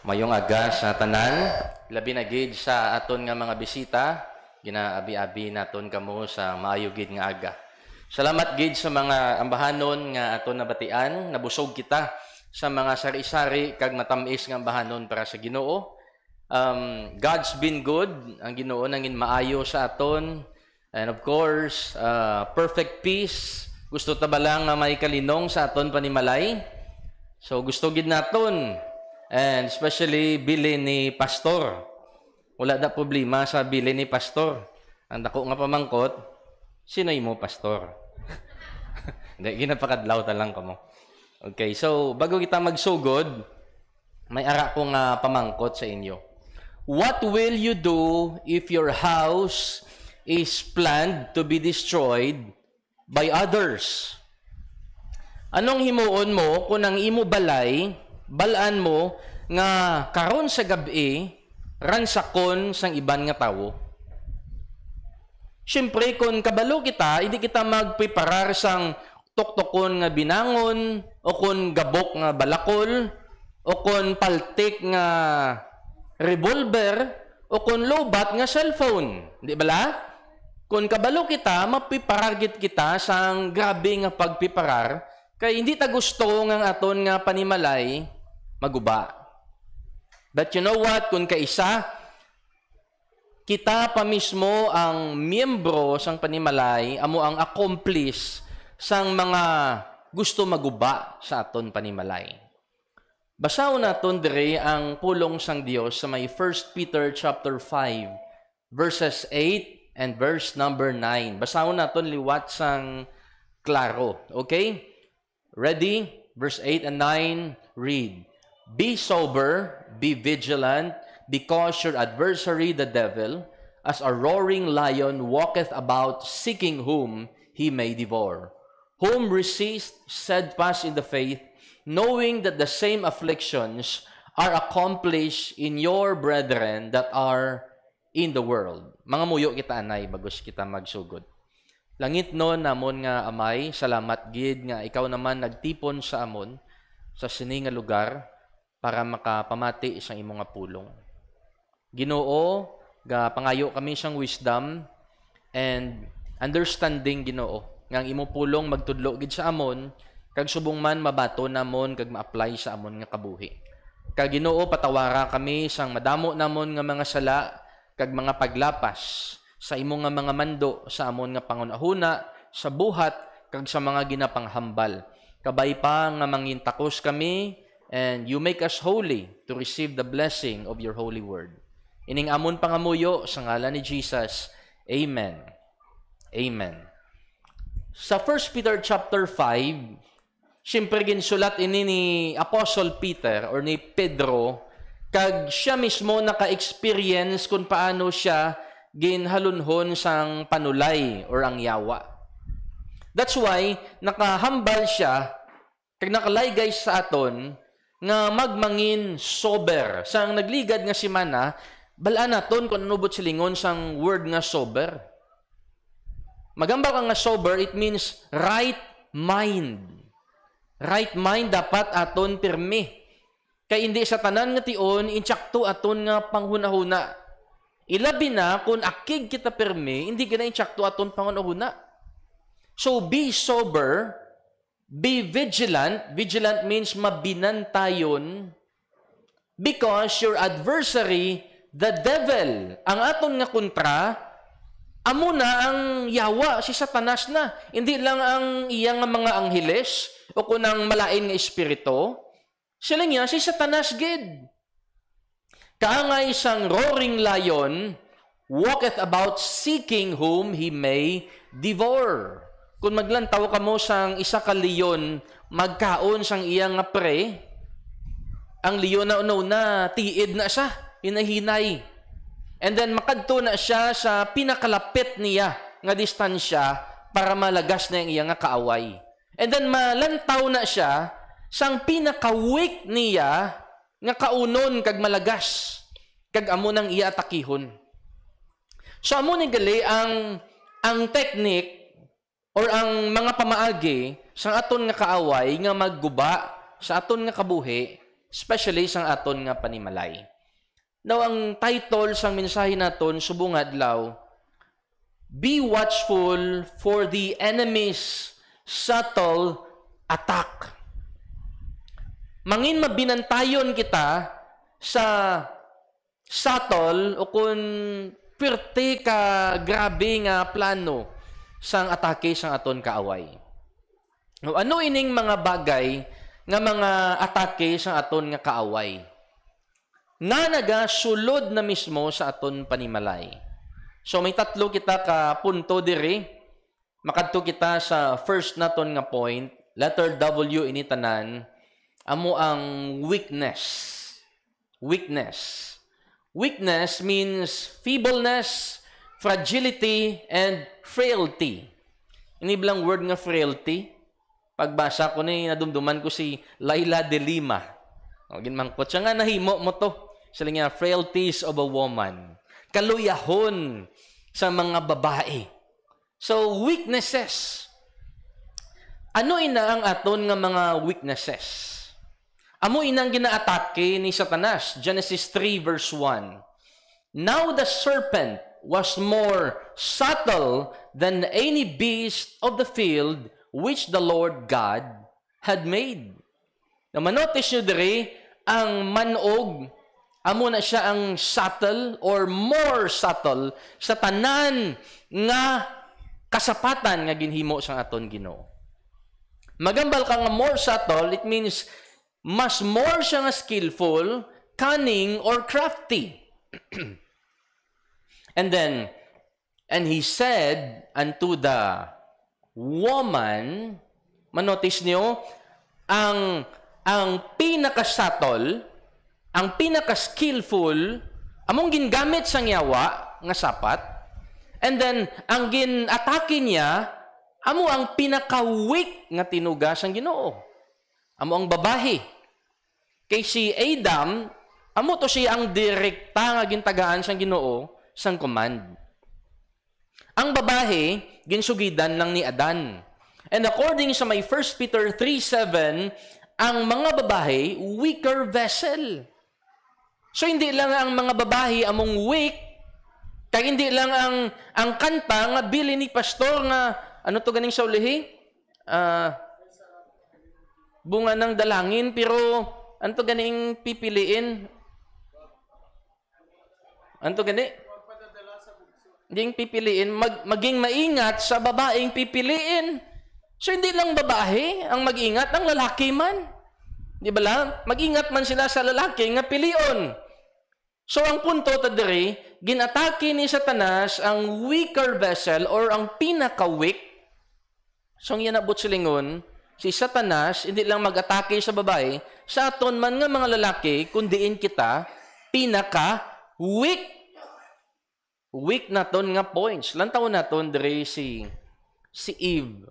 Mayong aga sa tanan, labi na gid sa aton nga mga bisita, ginaabi-abi naton kamo sa maayo gid nga aga. Salamat gid sa mga ambahanon nga aton nabatian, nabusog kita sa mga sari-sari kag matamis nga ambahanon para sa Ginoo. God's been good, ang Ginoo nangin maayo sa aton. And of course, perfect peace. Gusto ta ba lang nga may kalinong sa aton panimalay? So gusto gid naton. And especially bilin ni pastor. Wala da problema sa bilin ni pastor. Ang dako nga pamangkot, sino mo pastor? Hindi, ginapakadlaw ta lang kamo. Okay, so bago kita magsugod, may ara ko nga pamangkot sa inyo. What will you do if your house is planned to be destroyed by others? Anong himuon mo kung ang imo balay, balaan mo nga karon sa gabi ransakon sang iban nga tawo? Siyempre, kung kabalo kita, hindi kita magpreparar sang tuktukon nga binangon, o kung gabok nga balakol, o kung paltik nga revolver, o kung lobat nga cellphone. Di bala? Kung kabalo kita, mapiparagit kita sang grabe nga pagpiparar, kay hindi ta gusto nga aton nga panimalay maguba. But you know what? Kung kaisa, kita pa mismo ang miyembro sang panimalay, amo ang accomplice sang mga gusto maguba sa aton panimalay. Basahon naton dire ang pulong sang Dios sa may 1 Peter chapter 5 verses 8 and verse number 9. Basahon naton liwat sang klaro. Okay? Ready? Verse 8 and 9, read. Be sober, be vigilant, because your adversary the devil, as a roaring lion, walketh about, seeking whom he may devour. Whom resist, steadfast in the faith, knowing that the same afflictions are accomplished in your brethren that are in the world. Mga muyo kita anay, bagus kita magsugod. Langit no namon nga amay, salamat gid nga ikaw naman nagtipon sa amon sa sini nga lugar para makapamati sa imong nga pulong. Ginoo, ga pangayo kami siyang wisdom and understanding, Ginoo, nga ang imong pulong magtudlo gid sa amon kag subong man mabato namon kag ma-apply sa amon nga kabuhi. Kag Ginoo, patawara kami sang madamo namon nga mga sala kag mga paglapas sa imong nga mga mando sa amon nga pangunahuna, sa buhat, kag sa mga ginapanghambal. Kabay pa nga mangintakos kami, and you make us holy to receive the blessing of your holy word. Ining amon pangamuyo sa ngalan ni Jesus. Amen. Amen. Sa 1 Peter chapter 5, siyempre ginsulat ini ni Apostle Peter or ni Pedro, kag siya mismo naka-experience kung paano siya ginhalunhon sang panulay or ang yawa. That's why nakahambal siya kag nakalaygay sa aton nga magmangin sober. Sang nagligad nga simana, balaan naton kung anubot silingon sang word nga sober. Magambal ka nga sober, it means right mind. Right mind dapat aton pirmi. Kay hindi sa tanan nga tion intsakto aton nga panghunahuna. Ilabi na kung akig kita permi, hindi ka na intsakto aton pangunahuna. So, be sober, be vigilant. Vigilant means mabinantayon because your adversary, the devil, ang aton nga kontra, amo na ang yawa, si Satanas na. Hindi lang ang iyang mga angheles o kunang malain nga espiritu. Sila niya, si Satanas gid. Kaangay isang roaring lion, walketh about seeking whom he may devour. Kung maglantaw ka mo sang isa ka leon, magkaon sang iyang nga pre, ang leon na unaw na, tiid na siya, hinahinay. And then makadto na siya sa pinakalapit niya nga distansya para malagas na yung iyang nga kaaway. And then malantaw na siya sang pinaka-weak niya nga kaunon kag malagas kag amo nang iya atakihon. So amo ni gali ang technique or ang mga pamaagi sa aton nga kaaway nga magguba sa aton nga kabuhi especially sang aton nga panimalay. Now, ang title sang mensahe naton subong adlaw, Be watchful for the enemy's subtle attack. Mangin mabinantayon kita sa subtle o kung pirte ka grabe nga plano sang atake sang aton kaaway. No, ano ining mga bagay nga mga atake sang aton nga kaaway? Na nagasulod na mismo sa aton panimalay. So may tatlo kita ka punto diri. Makadto kita sa first naton nga point, letter W ini tanan, amo ang weakness. Weakness. Weakness means feebleness, fragility, and frailty. Ini bilang word nga frailty. Pagbasa ko ni nadumduman ko si Laila de Lima. O ginmangkot siya nga nahimo mo to. Sila nga, frailties of a woman. Kaluyahon sa mga babae. So, weaknesses. Ano ina ang aton nga mga weaknesses? Amo inang ginaatake ni Satanas. Genesis 3 verse 1. Now the serpent was more subtle than any beast of the field which the Lord God had made. Na manotice nyo diri, ang manog, amo na siya ang subtle or more subtle sa tanan nga kasapatan nga ginhimo sang aton Ginoo. Magambal ka nga more subtle, it means mas more siya nga skillful, cunning, or crafty. And he said unto the woman, manotice niyo, ang pinaka-subtle, ang pinaka-skillful, among gingamit sang yawa nga sapat, and then ang gin-atake niya, amo ang pinaka-weak nga tinuga sang Ginoo. Amo ang babae. Kay si Adam, amo to siya ang direkta nga gintagaan sang Ginoo sang command. Ang babae, ginsugidan lang ni Adan. And according sa may 1 Peter 3:7, ang mga babae, weaker vessel. So, hindi lang ang mga babae among weak, kaya hindi lang ang kanta nga bili ni pastor nga, ano to ganing sa ulihi? Bunga ng dalangin, pero ano to ganing pipiliin? Ano to gani? Hindi pipiliin, maging maingat sa babaeng pipiliin. So, hindi lang babae ang mag-ingat, ang lalaki man. Di ba lang? Mag-ingat man sila sa lalaki nga pilion. So, ang punto tadiri, ginatake ni Satanas ang weaker vessel or ang pinaka-weak. So, ang yanabot silingon, si Satanas, hindi lang mag-atake sa babae, sa aton man nga mga lalaki, kundiin kita, pinaka-weak. Weak naton nga points. Lantaw naton diri si Eve.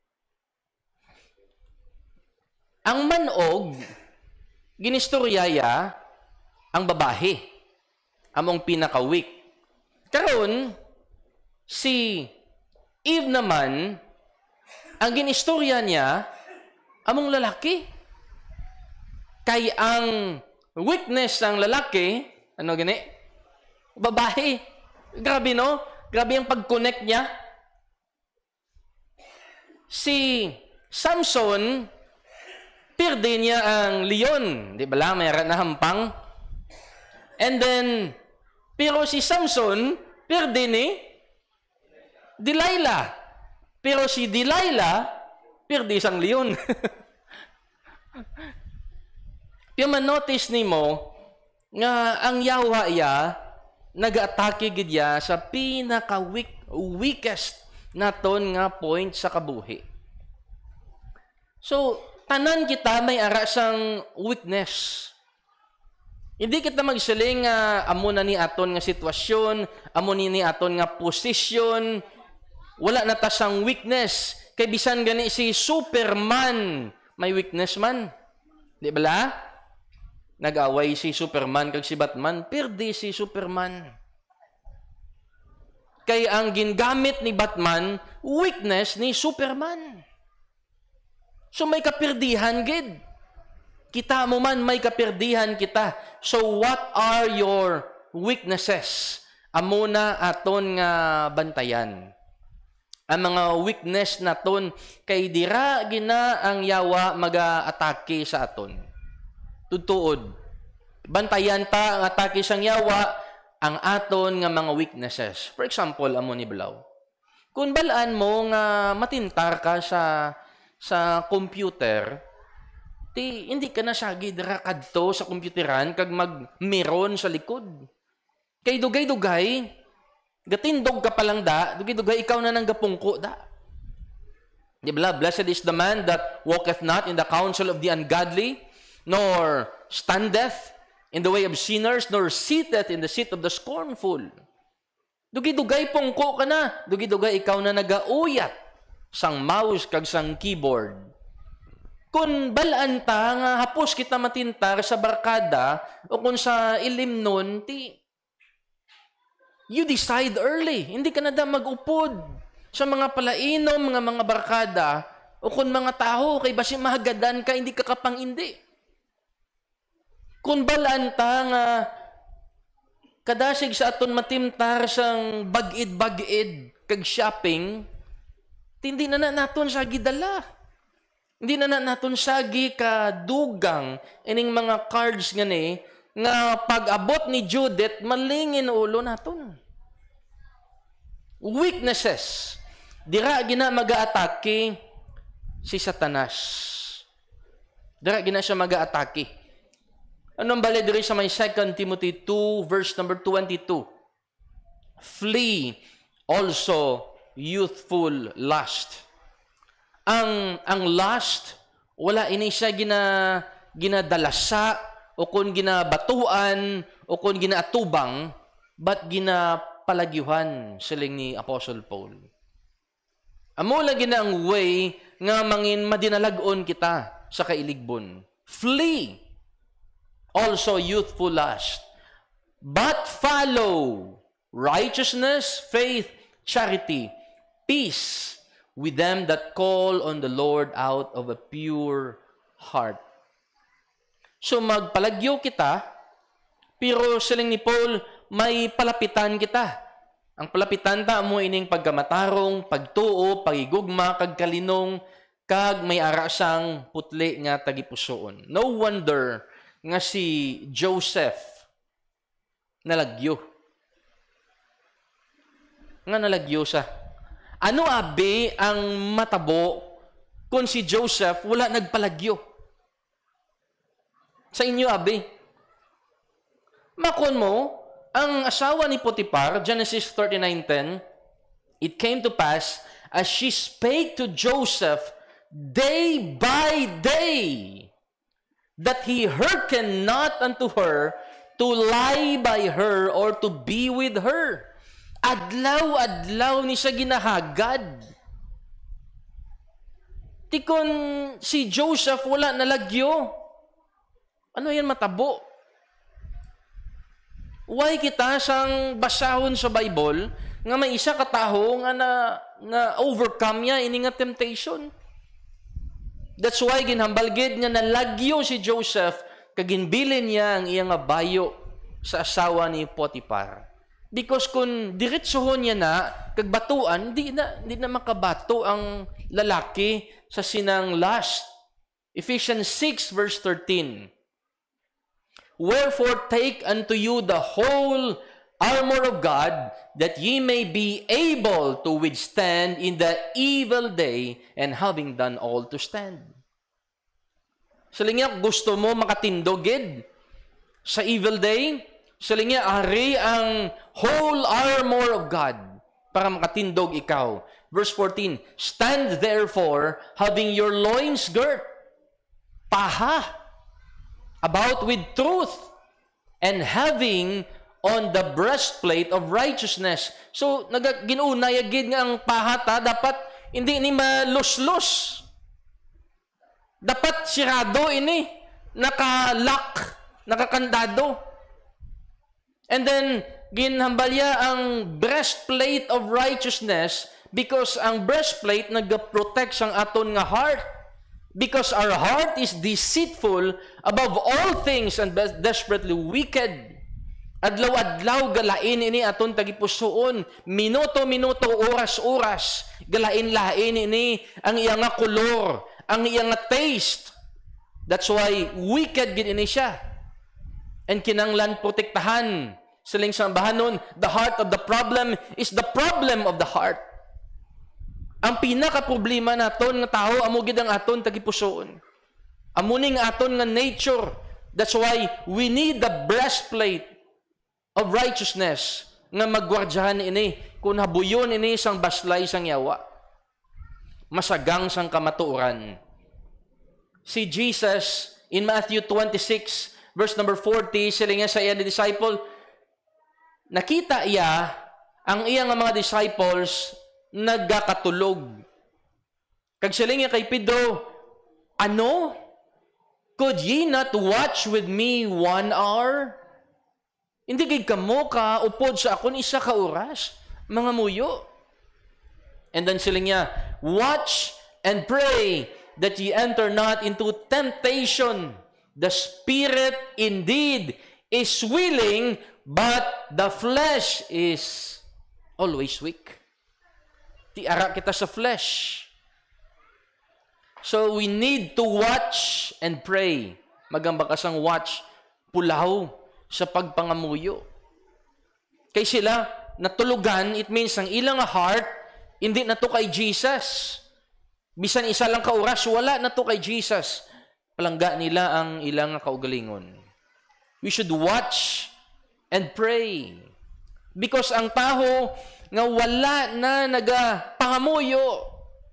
Ang manog, ginistoryaya ang babae. Among pinaka-weak. Karon, si Eve naman, ang ginistorya niya, among lalaki. Kay ang weakness ng lalaki, ano gani? Babae. Grabe, no? Grabe ang pag-connect niya. Si Samson, pirde niya ang leon. Di ba lang? Mayroon na hampang. And then, pero si Samson, pirde ni Delilah. Pero si Delilah, pirde isang leon. Pero man-notice ni mo, nga ang yawa ya, nag-atake gidya sa pinaka-weakest naton nga point sa kabuhi. So, tanan kita may ara sang weakness. Hindi kita magsiling nga amo na ni aton nga sitwasyon, amo ni aton nga posisyon, wala na ta sang weakness. Kay bisan gani si Superman, may weakness man. Di ba la? Nag-away si Superman kag si Batman, pirdi si Superman. Kay ang gingamit ni Batman, weakness ni Superman. So may kapirdihan gid. Kita mo man may kapirdihan kita. So what are your weaknesses? Amo na aton nga bantayan. Ang mga weakness naton kay dira gina ang yawa maga-atake sa aton. Tutuod. Bantayan ta ang atake sang yawa ang aton nga mga weaknesses. For example, amo ni Balaw. Kung balaan mo nga matintar ka sa computer, hindi ka na sagi dira kadto sa computeran kag mag-meron sa likod. Kay dugay-dugay, gatindog ka palang da, dugay-dugay ikaw na nang gapungko da. Di ba? Blessed is the man that walketh not in the counsel of the ungodly, nor standeth in the way of sinners, nor sitteth in the seat of the scornful. Dugi-dugay pungko ka na. Dugi-dugay ikaw na nagauyat sang mouse kag sang keyboard. Kung balaan ta nga hapos kita matintar sa barkada o kung sa ilim nun, you decide early. Hindi ka na da mag-upod sa mga palainom, mga barkada o kung mga tao kay basi mahagadan ka, hindi ka kapang-indi. Kung balaan ta nga kadasig sa aton matimtar sang bagid-bagid kag shopping, hindi na naton sagi dala. Hindi na naton sagi kadugang ining mga cards ngani nga pag-abot ni Judith malingin ulo naton. Weaknesses. Dira gina mag-aatake si Satanas. Dira gina siya mag-aatake. Anong bali diri sa may 2 Timothy 2 verse number 22? Flee also youthful lust. Ang lust, wala ini siya ginadalasa o kung ginabatuan o kung ginaatubang, but ginapalagyuhan siling ni Apostle Paul. Amo lagi na ang way nga mangin madinalagon kita sa kailigbon. Flee also youthful lust, but follow righteousness, faith, charity, peace with them that call on the Lord out of a pure heart. So magpalagyo kita, pero siling ni Paul, may palapitan kita. Ang palapitan ta mo ining pagkamatarong, pagtuo, pagigugma, kagkalinong, kag may arasang putli nga tagipusoon. No wonder nga si Joseph nalagyo. Nga nalagyo sa. Ano abi ang matabo kung si Joseph wala nagpalagyo? Sa inyo abi. Makon mo, ang asawa ni Potiphar, Genesis 39:10, it came to pass as she spake to Joseph day by day, that he hearkened not unto her to lie by her or to be with her. Adlaw-adlaw ni siya ginahagad. Tikon si Joseph wala nalagyo. Ano yan matabo? Why kita sang basahon sa Bible nga may isa ka taho nga na overcome niya ini nga temptation. That's why ginhambalgid nga nalagyo si Joseph kag ginbilin niya ang iyang bayo sa asawa ni Potiphar. Because kung diretsohon niya na kag batuan, hindi na makabato ang lalaki sa sinang lust. Ephesians 6 verse 13. Wherefore take unto you the whole armor of God, that ye may be able to withstand in the evil day, and having done all to stand. Salingya, gusto mo makatindogid sa evil day? Salingya, ari ang whole armor of God para makatindog ikaw. Verse 14, stand therefore, having your loins girt, paha, about with truth, and having on the breastplate of righteousness. So, ginunayagid nga ang pahata, dapat hindi ni malus-lus. Dapat sirado ini, nakalock, nakakandado. And then, ginhambalya ang breastplate of righteousness because ang breastplate nag-protect sang aton nga heart. Because our heart is deceitful above all things and desperately wicked. Adlaw-adlaw galain ini aton tagipusoon, minuto-minuto, oras-oras, galain-lain ini ang iyang nga kolor, ang iyang nga taste. That's why wicked gid ini siya. And kinanglan protektahan siling sambahanon, the heart of the problem is the problem of the heart. Ang pinaka-problema naton nga tao amo gid ang aton tagipusoon. Amo ning aton nga nature. That's why we need the breastplate of righteousness nga magwardyahan ini kung habuyon ini sang baslay sang yawa. Masagang sang kamatuoran. Si Jesus in Matthew 26 verse number 40 sila nga sa iya ni disciple, nakita iya ang iya nga mga disciples nagkakatulog. Kag sila nga kay Pedro, ano? Could ye not watch with me 1 hour? Hindi kay kamo ka upod sa akon isa ka oras, mga muyo. And then sila nga, watch and pray that ye enter not into temptation. The spirit indeed is willing, but the flesh is always weak. Tiara kita sa flesh. So we need to watch and pray. Magamba ka sang watch, pulaw sa pagpangamuyo. Kay sila natulugan, it means ang ilang heart hindi na to kay Jesus. Bisan isa lang ka oras, wala na to kay Jesus. Palangga nila ang ilang kaugalingon. We should watch and pray. Because ang taho nga wala na nagapangamuyo,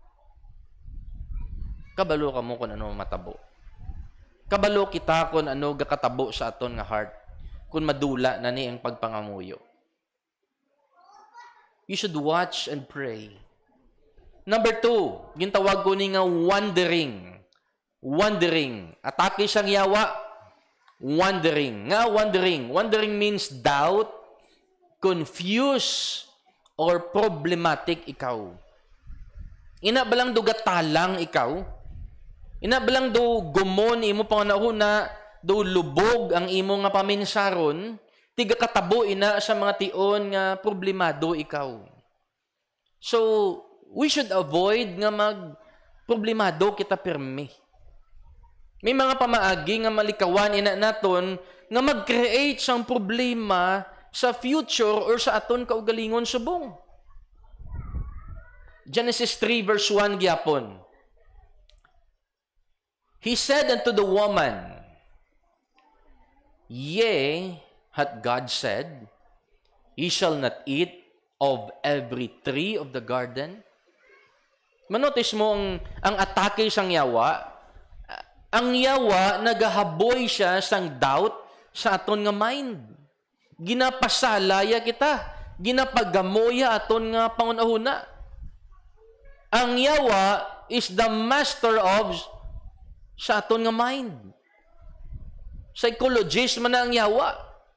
kabalo ka mo kung ano matabo. Kabalo kita kung ano gakatabo sa aton nga heart, kung madula na ni ang pagpangamuyo. You should watch and pray. Number 2, gintawag ko ni nga wandering. Wandering. Atake siyang yawa. Wandering. Nga wandering. Wandering means doubt, confuse, or problematic ikaw. Ina balang do gatalang ikaw? Ina balang do gumon imo pangunahuna, do lubog ang imo nga paminsaron, tiga katabo ina sa mga tion nga problemado ikaw. So, we should avoid nga mag-problemado kita pirmi. May mga pamaagi nga malikawan ina naton nga mag-create sang problema sa future or sa aton kaugalingon subong. Genesis 3 verse 1 gyapon. He said unto the woman, Yea, hath God said, Ye shall not eat of every tree of the garden? Manotis mo ang atake sang yawa. Ang yawa, nagahaboy siya sang doubt sa aton nga mind. Ginapasalaya kita. Ginapagamoya aton nga pangunahuna. Ang yawa is the master of sa aton nga mind. Psychologist man na ang yawa.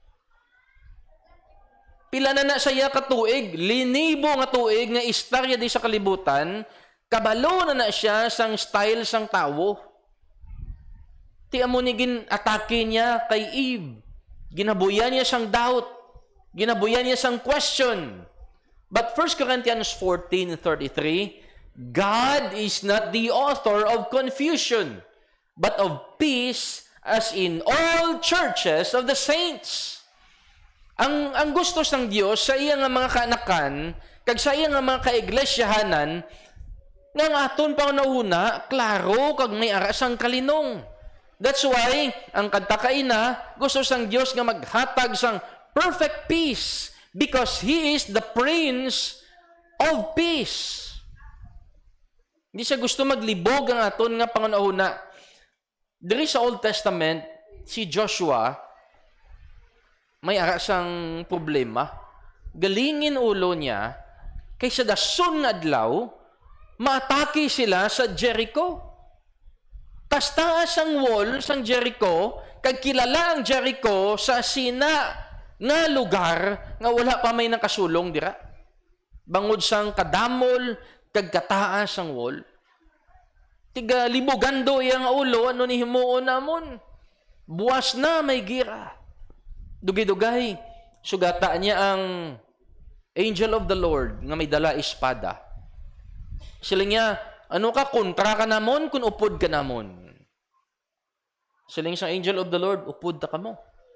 Pila na saya katuig, linibo nga tuig nga istorya di sa kalibutan, kabalo na siya sang style sang tawo. Ti amo ni gin-atake niya kay Eve. Ginabuyan niya sang doubt. Ginabuyan niya sang question. But 1 Corinthians 14:33, God is not the author of confusion, but of peace, as in all churches of the saints. Ang gusto sang Dios sa iya nga mga kaanakan, kag sa iya nga mga kaiglesiyahanan, nga aton pangunahuna, klaro kag may ara sang kalinong. That's why, ang kanta kaina, gusto sang Diyos nga maghatag sang perfect peace because He is the Prince of Peace. Hindi siya gusto maglibog ang aton nga pangunahuna. Diri sa Old Testament, si Joshua, may ara sang problema. Galingin ulo niya, kaysa dason nga adlaw, maatake sila sa Jericho. Tas taas ang wall sang Jericho, kag kilala ang Jericho sa sina nga lugar nga wala pa may nakasulong dira. Bangod sang kadamol, kag kataas ang wall. Tiga libugando iyang ulo, ano ni himuon namon. Buwas na may gira. Dugay-dugay. Sugata niya ang angel of the Lord nga may dala espada. Sila niya, ano ka, kontra ka namon, kung upod ka namon. Sila sa angel of the Lord, upod ta ka mo.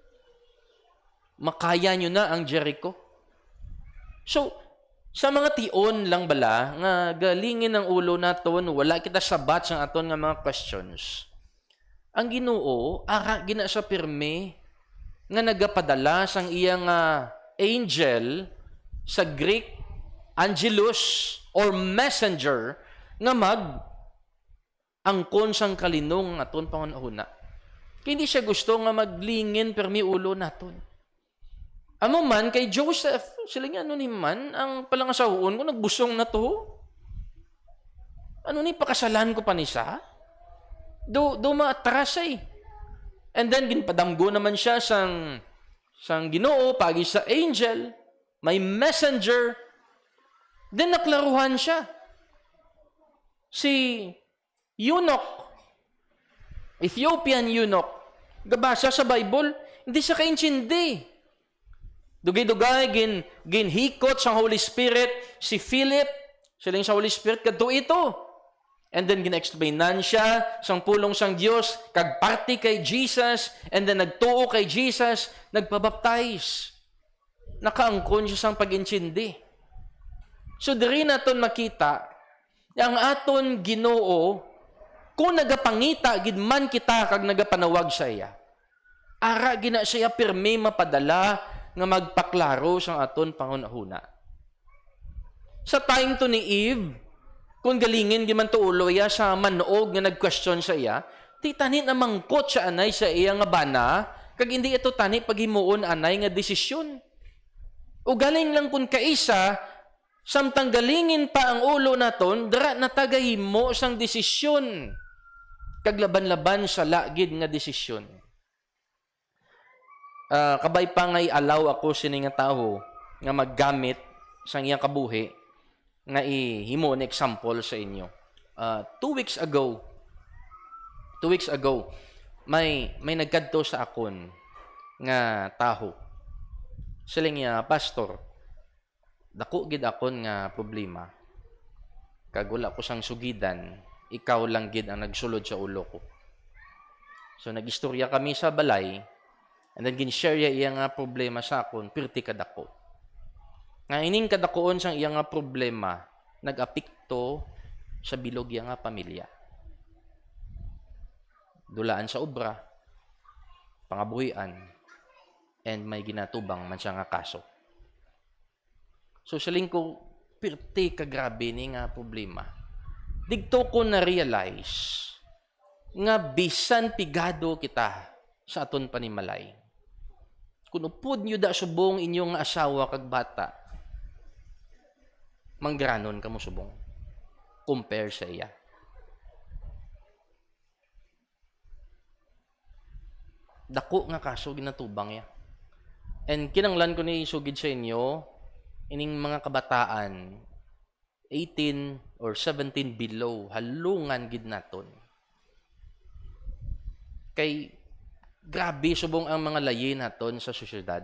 Makaya nyo na ang Jericho. So, sa mga tion lang bala, nga galingin ang ulo naton, wala kita sabat sa aton nga mga questions. Ang Ginoo, ara gina sa pirme, nga nagapadala sang iyang angel, sa Greek, angelus, or messenger, nga angkon sang kalinong aton pangunahuna. Hindi siya gusto nga maglingin pirmi ulo naton. Amo man kay Joseph, sila nga ano ni man, ang palangasahuon ko, nagbusong na to. Ano ni, pakasalan ko pa ni sa? Do maatras eh. And then, ginpadamgo naman siya sang Ginoo, pagi sa angel, may messenger, then naklaruhan siya. Si eunuch, Ethiopian eunuch, gabasa sa Bible, hindi siya kaintindi. Dugay-dugay, ginhikot sa Holy Spirit, si Philip, silang sa Holy Spirit, kadto ito. And then, gina-explainan siya, sang pulong sang Diyos, kagparti kay Jesus, and then nagtuo kay Jesus, nagpabaptize. Nakaangkon siya sang pag-intindi. So, diri naton makita, ang aton Ginoo, kung nagapangita, gidman kita, kag nagapanawag sa iya. Ara, gina siya pirme mapadala, nga magpaklaro sa aton pangunahuna. Sa time to ni Eve, kung galingin giman to ulo ya sa manuog nga nag-question sa iya, ti tani na mangkot siya anay sa iya nga bana, kag hindi ito tani paghimuon anay nga desisyon. O galing lang kun kaisa, samtang galingin pa ang ulo naton, dara natagahimo sang desisyon. Kag laban-laban sa lagid nga desisyon. Kabay pa ngay allow ako sini nga tawo nga maggamit sa iyang kabuhi nga ihimo na example sa inyo. 2 weeks ago, may nagkadto sa akon nga taho. Sila niya, pastor, dako gid akon nga problema. Kag wala ko sang sugidan, ikaw lang gid ang nagsulod sa ulo ko. So nagistorya kami sa balay. And then, gin-share iya nga problema sa akon, pirti kadako. Nga ining kadakoon sang iya nga problema, nag-apikto sa bilog iya nga pamilya. Dulaan sa obra, pangabuhian, and may ginatubang man siya nga kaso. So, saling ko, pirti kagrabe ni nga problema. Digto ko na-realize nga bisan pigado kita sa aton panimalay. Kung upod nyo da subong inyong asawa kag bata, manggranon ka mo subong. Compare sa iya. Dako nga kaso ginatubang ya. And kinanglan ko ni sugid sa inyo, ining mga kabataan, 18 or 17 below, halungan gid naton. Kay grabe subong ang mga layi naton sa sosyedad.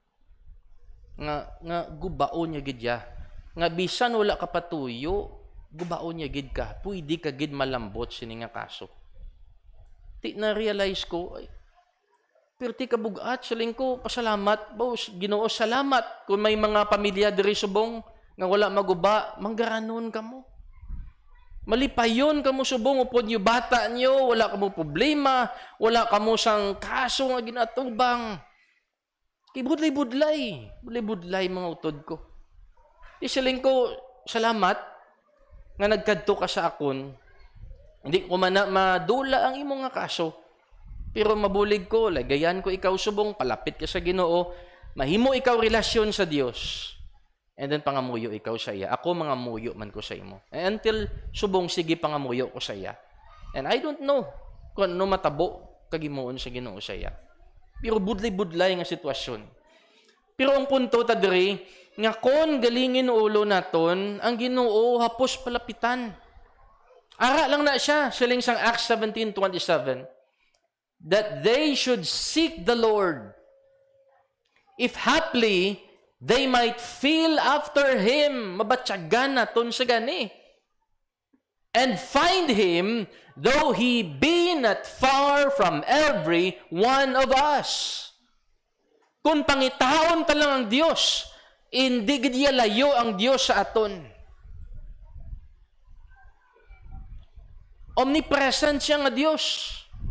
Nga gubaon niya gid ya. Nga bisan wala ka patuyo, gubaon niya gid ka. Pwede ka gid malambot sini nga kaso. Ti na realize ko, ay, pirti ka bugat, saling ko pasalamat, boss, Ginoo salamat kung may mga pamilya diri subong nga wala maguba, manggaranon ka mo. Malipayon kamo subong upod nyo bata nyo, wala kamo problema, wala kamo sang kaso nga ginatubang. Kay budlay mga utod ko. Isiling ko, salamat nga nagkadto ka sa akon. Hindi ko man na madula ang imong nga kaso. Pero mabulig ko, lagayan ko ikaw subong, palapit ka sa Ginoo, mahimo ikaw relasyon sa Dios. And then pangamuyo ikaw sa iya. Ako mangamuyo man ko sa imo. And until subong sige pangamuyo ko sa iya. And I don't know kung ano matabo kagimuon sa Ginoo sa iya. Pero budlay-budlay nga sitwasyon. Pero ang punto ta diri nga kon galingin ulo naton ang Ginoo hapos palapitan. Ara lang na siya, siling sang Acts 17:27, that they should seek the Lord, if haply they might feel after Him, mabatsagan naton sa gani, and find Him, though He be not far from every one of us. Kung pangitaon ta lang ang Dios, hindi gid layo ang Dios sa aton. Omnipresent siya nga Dios.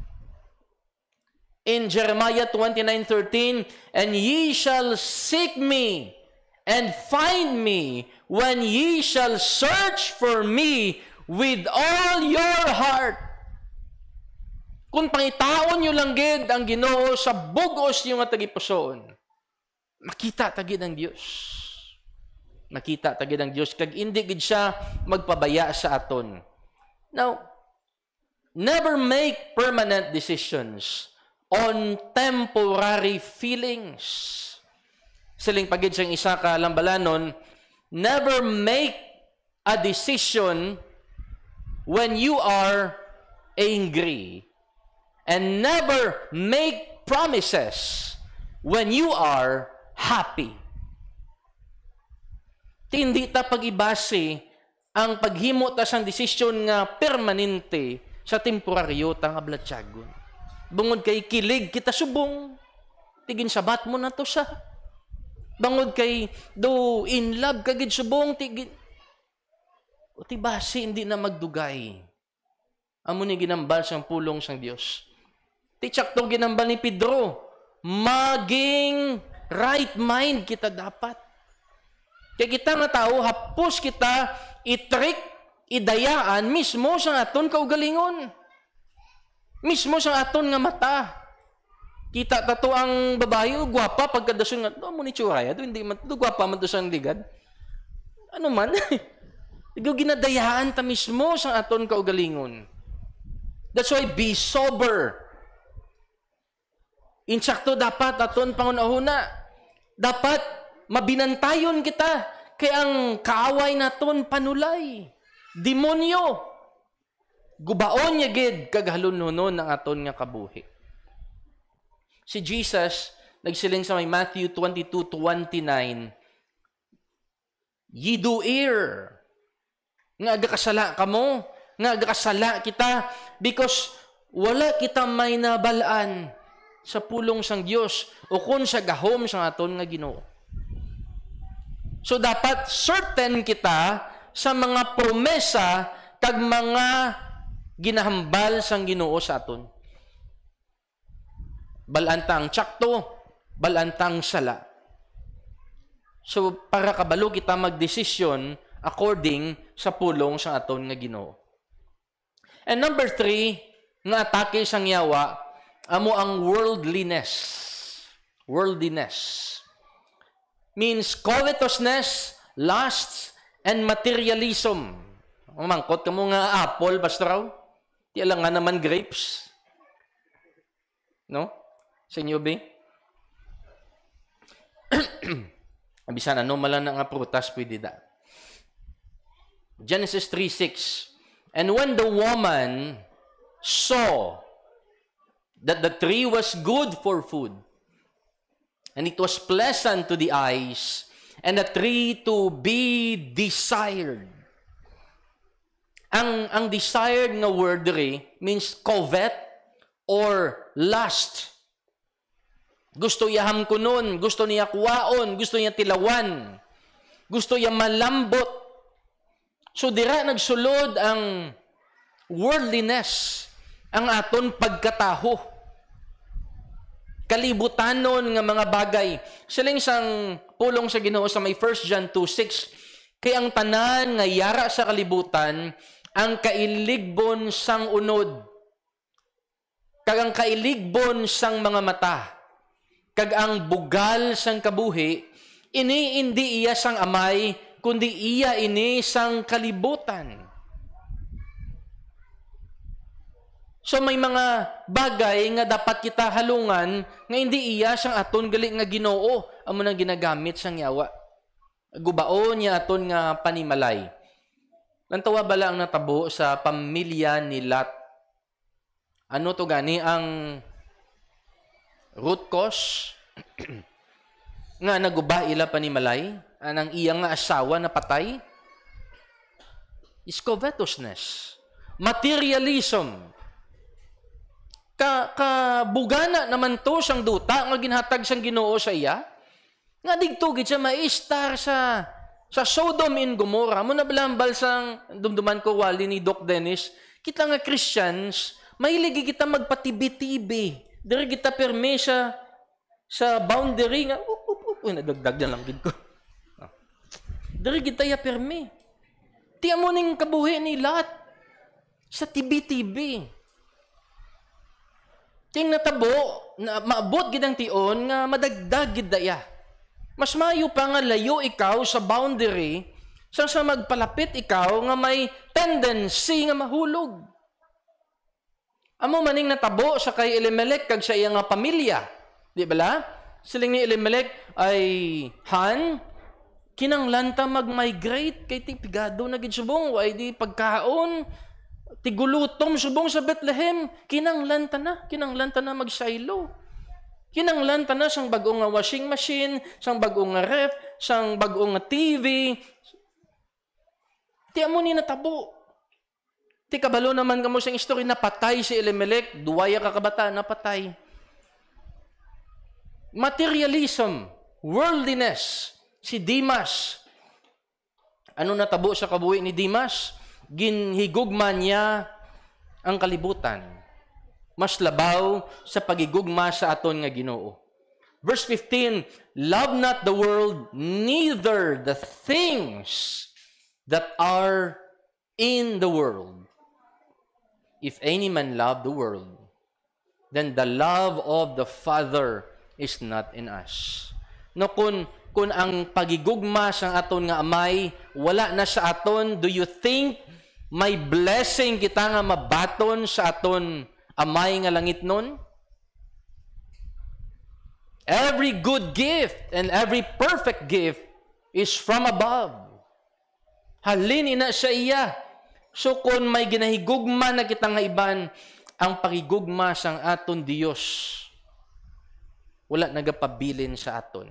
In Jeremiah 29:13, and ye shall seek me and find me when ye shall search for me with all your heart. Kung pangitaon nyo lang gid ang Ginoo sa bugos nyo nga tagipusoon, makita tagid ang Dios. Makita tagid ang Dios kag indi gid siya magpabaya sa aton. Now, never make permanent decisions on temporary feelings. Siling pagid siyang isa ka lambalanon, never make a decision when you are angry, and never make promises when you are happy. Hindi ta pag-ibase ang paghimo ta sang desisyon nga permanente sa temporaryo ta nga blatsagon. Bungod kay kilig kita subong, tigin sabat mo na to sa. Bangod kay do in love kagid subong, tigin. O ti base hindi na magdugay. Amo ni ginambal sang pulong sang Dios. Ti tsakto ginambal ni Pedro, maging right mind kita dapat. Kaya kita nga tao, hapos kita itrik, idayaan mismo sa aton kaugalingon. Mismo sa aton nga mata. Kita tato ang babae, gwapa pagkadason nga, amo ni Churaya, hindi man, gwapa man to sang ligad. Ano man? Ikaw ginadayaan ta mismo sa aton kaugalingon. That's why be sober. Insakto dapat aton pangunahuna. Dapat mabinantayon kita. Kaya ang kaaway naton panulay. Demonyo. Gubaon niya gid kaghalunhunon ng aton nga kabuhi. Si Jesus, nagsiling sa may Matthew 22:29, ye do err. Nga agakasala kamo, nga agakasala kita, because wala kita may nabalaan sa pulong sang Dios o kun sa gahom sang aton nga Ginoo. So dapat certain kita sa mga promesa kag mga ginahambal sang Ginoo sa aton. Balantang tsakto, balantang sala. So para kabalo kita magdesisyon according sa pulong sang aton nga Ginoo. And number 3, nga atake sang yawa, amo ang worldliness. Worldliness means covetousness, lusts, and materialism. Umangkot ka mo nga apple, Pastor. Di alam nga naman grapes. No? Sa inyo, be? Abisan, ano malang nga prutas, pwede da. Genesis 3:6. And when the woman saw that the tree was good for food, and it was pleasant to the eyes, and a tree to be desired. Ang desired nga word means covet or lust. Gusto niya hamkunon, gusto niya kuwaon, gusto niya tilawan, gusto niya malambot. So dira nagsulod ang worldliness, ang aton pagkataho. Kalibutanon nga mga bagay. Siling sang pulong sa Ginoo sa may 1 John 2:6, kay ang tanan nga yara sa kalibutan, ang kailigbon sang unod, kag ang kailigbon sang mga mata, kag ang bugal sang kabuhi, ini indi iya sang amay, kundi iya ini sang kalibutan. So may mga bagay nga dapat kita halungan nga hindi iya sang aton gali nga Ginoo, amo nang ginagamit sang yawa. Gubaon niya aton nga panimalay. Lantawa bala ang natabo sa pamilya ni Lot. Ano to gani ang root cause nga naguba ila panimalay anang iyang nga asawa na patay? Is covetousness, materialism. Kabugana naman to sang duta nga ginhatag sang Ginoo sa iya. Nga digto gid siya maistar sa Sodom and Gomorrah. Mo na balambal sang dumduman ko wali ni Doc Dennis, kita nga Christians, mailigi kita magpatibi-tibi. Diri kita perme sa boundary nga nadagdag na lang gid ko. Diri kita ya perme. Ti amo ning kabuhi ni Lot sa tibi-tibi. Ting natabo, na maabot gid ang tion nga madagdag gid daya. Mas mayo pa nga layo ikaw sa boundary sa magpalapit ikaw nga may tendency nga mahulog. Amo maning natabo sa kay Elimelech kag sa iya nga pamilya. Di bala? Siling ni Elimelech ay Han, kinanglan ta mag-migrate kay tipigado na gid subong way di pagkaon. Tigulutom subong sa Bethlehem, kinanglan ta na magsaylo. Kinanglan ta na sang bag-ong nga washing machine, sang bag-ong nga ref, sang bag-ong nga TV. Ti amo ni natabo. Ti kabalo naman kamo sang istorya napatay si Elimelech, duwaya ka kabata napatay. Materialism, worldliness, si Dimas. Ano natabo sa kabuhi ni Dimas? Ginhigugma niya ang kalibutan. Mas labaw sa pagigugma sa aton nga Ginoo. Verse 15, love not the world, neither the things that are in the world. If any man love the world, then the love of the Father is not in us. No, kung ang pagigugma sa aton nga amay wala na sa aton, do you think may blessing kita nga mabaton sa aton amay nga langit nun? Every good gift and every perfect gift is from above. Halin ina sa iya. So kung may ginahigugma na kita nga iban, ang pagigugma sang aton Dios wala nagapabilin sa aton.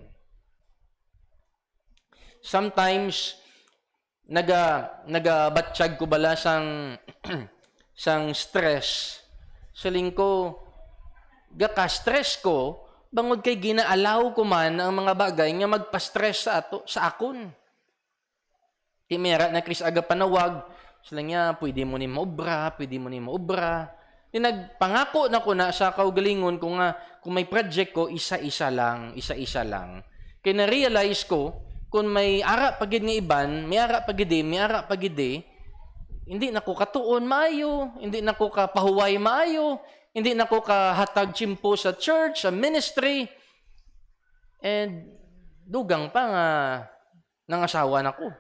Sometimes nagabatsyag ko bala sang stress. Saling ko gaka-stress ko bangod kay ginaalaw ko man ang mga bagay nga magpa-stress sa akon. Ti mera na Chris aga panawag, sila niya pwede mo ni maobra. Nagpangako na ko na sa kaugalingon ko nga kung may project ko isa-isa lang. Kaya na-realize ko kung may ara pagid nga iban, may ara pagidi, hindi na ko katuon maayo, hindi na ko kapahuway maayo, hindi na ko kahatag tsimpo sa church, sa ministry. And dugang pa nga nangasawa na ko.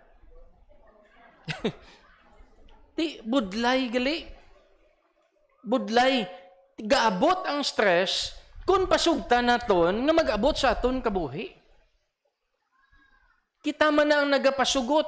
Ti budlay gali. Budlay. Gaabot ang stress kung pasugta naton nga mag-abot sa aton kabuhi. Kita man na ang nagapasugot.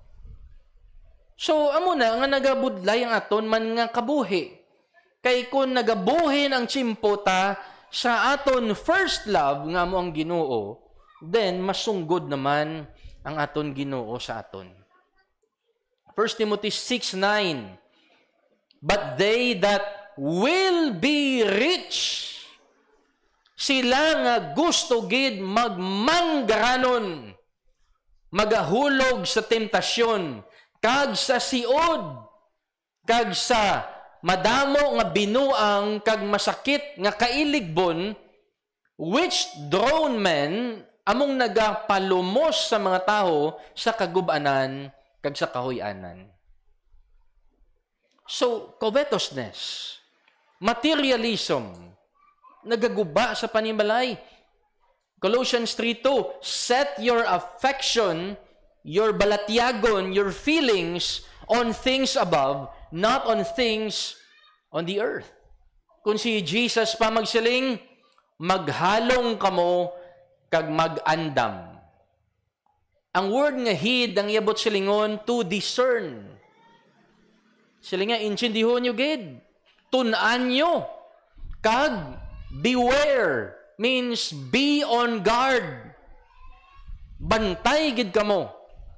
So, amo na nga nagabudlay ang aton man nga kabuhi. Kay kung nagabuhin ang tsimpota sa aton first love nga mo ang Ginoo, then masunggod naman ang aton Ginoo sa aton. 1 Timothy 6:9. But they that will be rich, sila nga gusto gid magmanggaranon, magahulog sa temptasyon, kag sa siod, kag sa madamo nga binuang kag masakit nga kailigbon, which drone men among nagapalumos sa mga tao sa kagubanan kag sa kahuy-anan. So, covetousness, materialism, nagaguba sa panimalay. Colossians 3:2, set your affection, your balatyagon, your feelings on things above, not on things on the earth. Kung si Jesus pa magsiling, maghalong kamo kag mag-andam. Ang word nga hid ang iabot silingon to discern. Sila nga, inchindihon nyo gid. Tunan nyo. Kag, beware means be on guard. Bantay gid kamo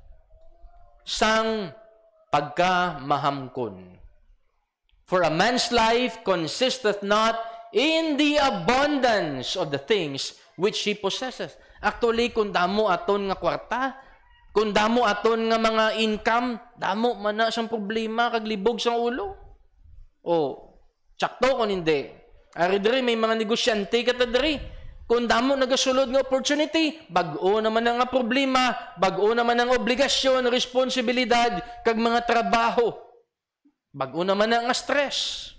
sang pagkamahamkon. For a man's life consisteth not in the abundance of the things which he possesses. Actually, kung damo aton nga kwarta, kung damo aton nga mga income, damo man na siyang problema kag libog sang ulo. O, tsakto kung hindi. Ari diri may mga negosyante kata diri. Kung damo nagasulod nga opportunity, bag-o naman nga problema, bag-o naman ang obligasyon, responsibilidad kag mga trabaho. Bag-o naman nga stress.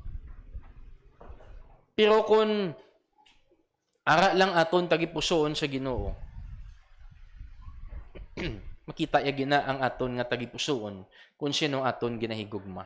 Pero kung ara lang aton tagipusoon sa Ginoo, makita ya gina ang aton nga tagipusoon kung sino aton ginahigugma.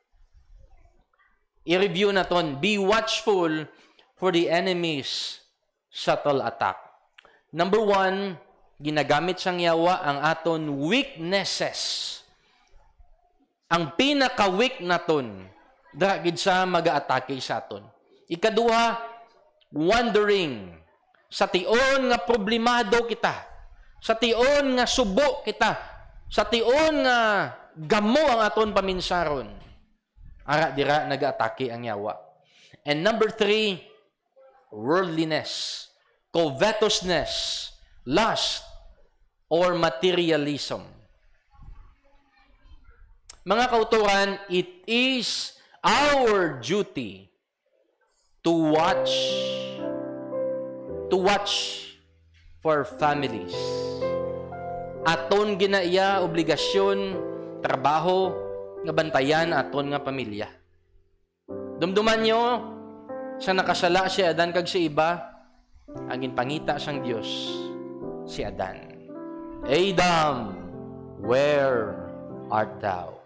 I-review naton, be watchful for the enemy's subtle attack. Number 1, ginagamit sang yawa ang aton weaknesses. Ang pinaka-weak naton, dagid sa mag-aatake sa aton. Ikaduha, wondering. Sa tion nga problemado kita. Sa tion nga subo kita. Sa tion nga gamo ang aton paminsaron. Ara dira nag-atake ang yawa. And number 3, worldliness, covetousness, lust, or materialism. Mga kauturan, it is our duty to watch for families. Aton ginaiya obligasyon, trabaho, nga bantayan aton nga pamilya. Dumduman nyo, sa nakasala si Adan kag si iba, ang ginpangita sang Dios si Adan. Adam, where art thou?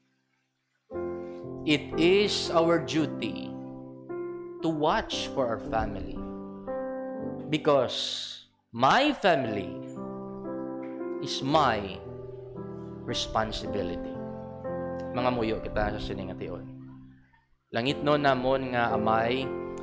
It is our duty to watch for our family. Because my family is my responsibility. Mga muyo kita sa siningation. Langit no namon nga amay,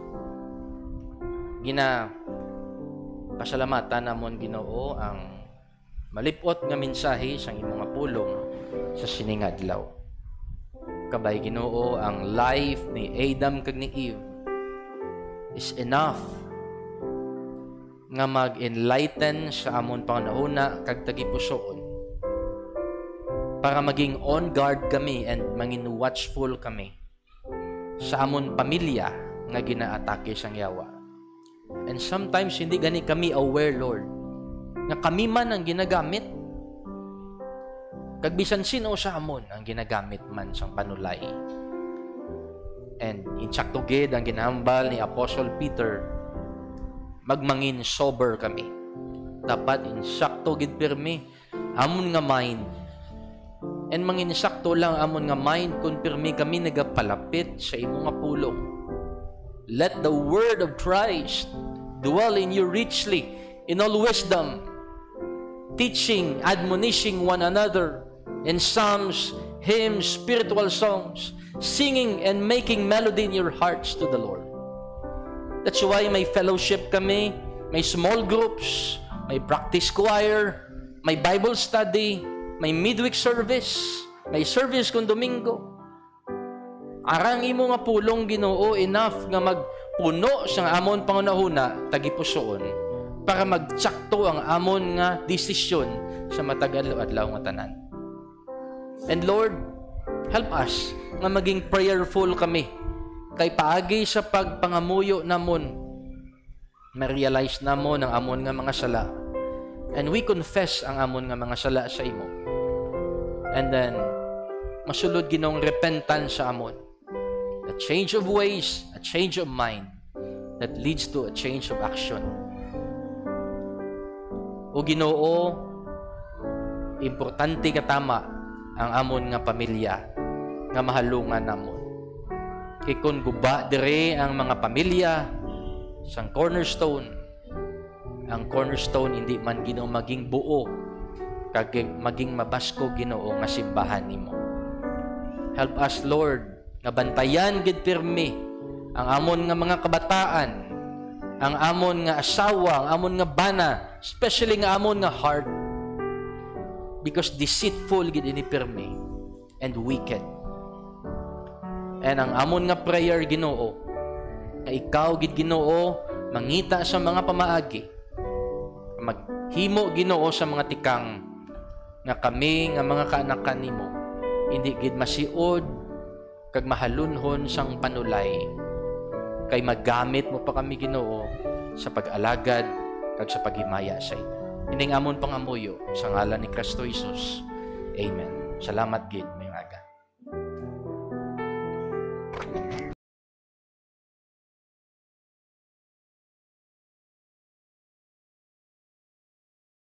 pasalamatan namon Ginoo ang malipot nga mensahe sang imong nga pulong sa siningadlaw. Kabay Ginoo, ang life ni Adam kag ni Eve is enough nga mag-enlighten sa amon pangunahuna kag tagipusoon para maging on guard kami and maging watchful kami sa amon pamilya nga ginaatake sang yawa. And sometimes hindi gani kami aware, Lord, nga kami man ang ginagamit. Kag bisan sino sa amon ang ginagamit man sang panulay. And insakto gid ang ginahambal ni Apostle Peter, magmangin sober kami. Dapat insakto gid pirmi amon nga mind. And manginsakto lang amon nga mind kung pirmi kami nagapalapit sa imong nga pulong. Let the word of Christ dwell in you richly in all wisdom, teaching, admonishing one another in psalms, hymns, spiritual songs, singing and making melody in your hearts to the Lord. That's why may fellowship kami, may small groups, may practice choir, may Bible study, may midweek service, may service kung Domingo. Arang imo nga pulong Ginoo enough nga magpuno sa amon pangunahuna tagipusoon para magtsakto ang amon nga desisyon sa matagal adlaw nga tanan. And Lord, help us nga maging prayerful kami kay paagi sa pagpangamuyo namon, ma-realize namon ang amon nga mga sala. And we confess ang amon nga mga sala sa imo. And then, masulod Ginoong repentance sa amon. A change of ways, a change of mind that leads to a change of action. O Ginoo, importante katama ang amon nga pamilya nga mahalungan namon. Kay kun guba dire ang mga pamilya sang cornerstone, ang cornerstone hindi man Ginoo maging buo kag maging mabasko Ginoo nga simbahan nimo. Help us, Lord, nga bantayan gid pirmi ang amon nga mga kabataan, ang amon nga asawa, ang amon nga bana, especially nga amon nga heart, because deceitful gid ini pirmi and wicked. And ang amon nga prayer, Ginoo, nga ikaw gid Ginoo mangita sa mga pamaagi, maghimo Ginoo sa mga tikang nga kami nga mga kaanakan nimo hindi gid masiod kag mahalunhon sang panulay, kay magamit mo pa kami Ginoo sa pag-alagad kag sa paghimaya sa imo. Ining amon pangamuyo sa ngalan ni Kristo Jesus. Amen. Salamat gid.